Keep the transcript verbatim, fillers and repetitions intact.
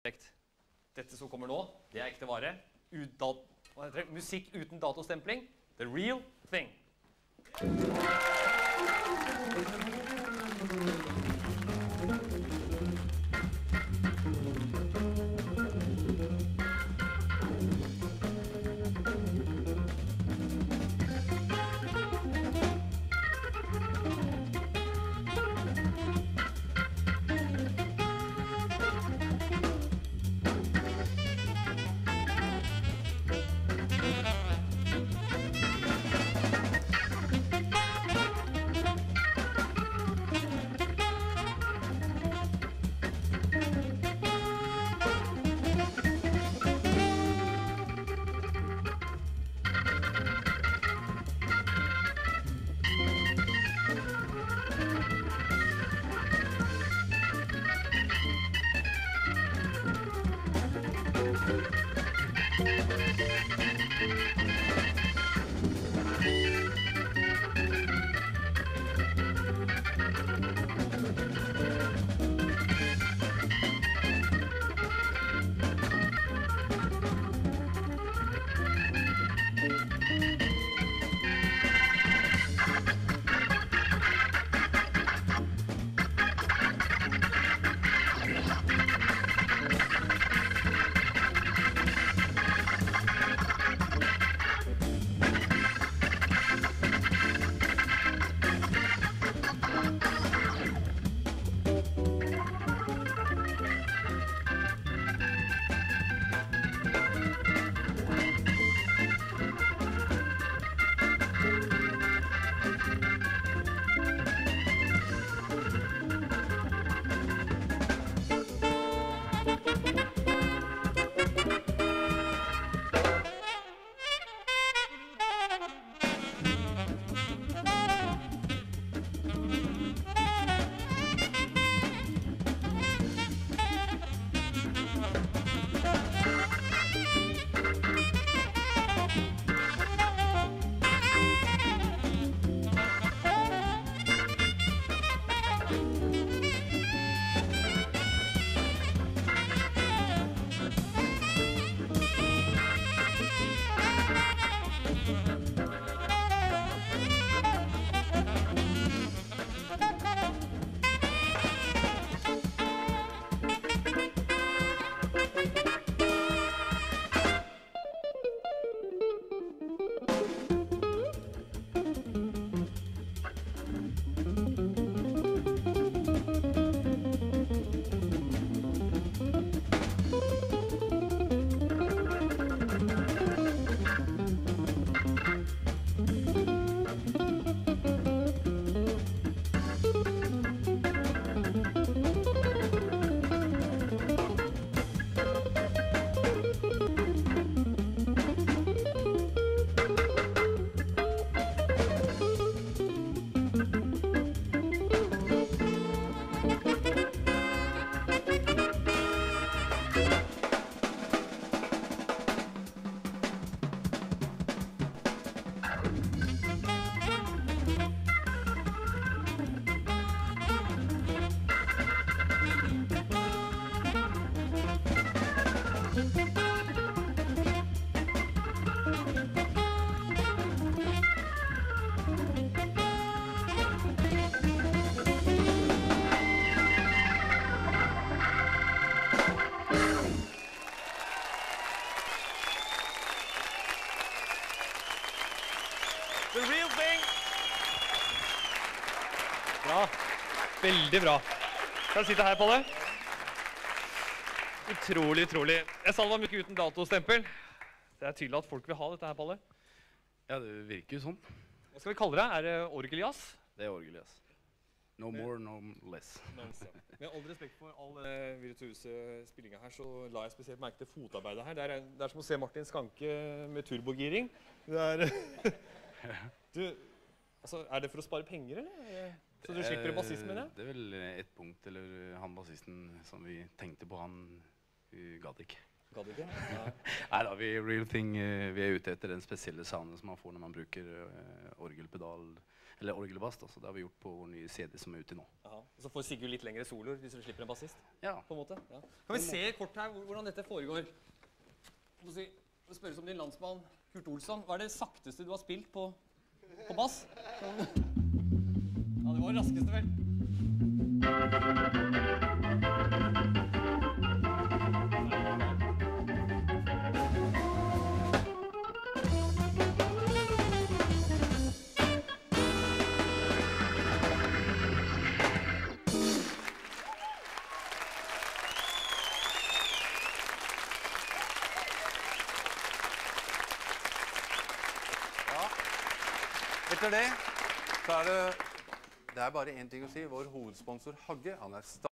respekt. Dette som kommer nå, det er ekte vare. Udat, hva heter det? Musikk uten datostempling. The real thing. The real thing. Bra. Veldig bra. Kan du sitte her, Palle? Utrolig, utrolig. Jeg sa det var mye uten datostempel. Det er tydelig at folk vil ha dette her, Palle. Ja, det virker jo sånn. Hva skal vi kalle det? Er det orgeljazz? Det er orgeljazz. No more, no less. Med all respekt for all uh, virtuose spillinga her, så la jeg spesielt merke til fotarbeidet her. Det er, det er som å se Martin Skanke med turbogiring. Det er, du, altså, er det for å spare penger, eller? Så du slipper bassismen, ja? Det er vel et punkt, eller han bassisten som vi tenkte på, han uh, gadd ikke. Kan du ikke? Ja. Nei da, vi, Real Thing, eh, vi er ute etter den spesielle sounden som man får når man bruker eh, orgelpedal, eller orgelbass, da, så det har vi gjort på vår nye C D som er ute nå. Aha. Og så får Sigurd litt lengre soloer hvis du slipper en bassist, Ja, på en måte. Ja. Kan vi se kort her hvor- hvordan dette foregår? Må si, det spørres om din landsmann, Kurt Olsson. Hva er det sakteste du har spilt på, på bass? Sånn. Ja, det var det raskeste vel. Etter det så er det, det er bare en ting å si. Vår hovedsponsor Hagge, han er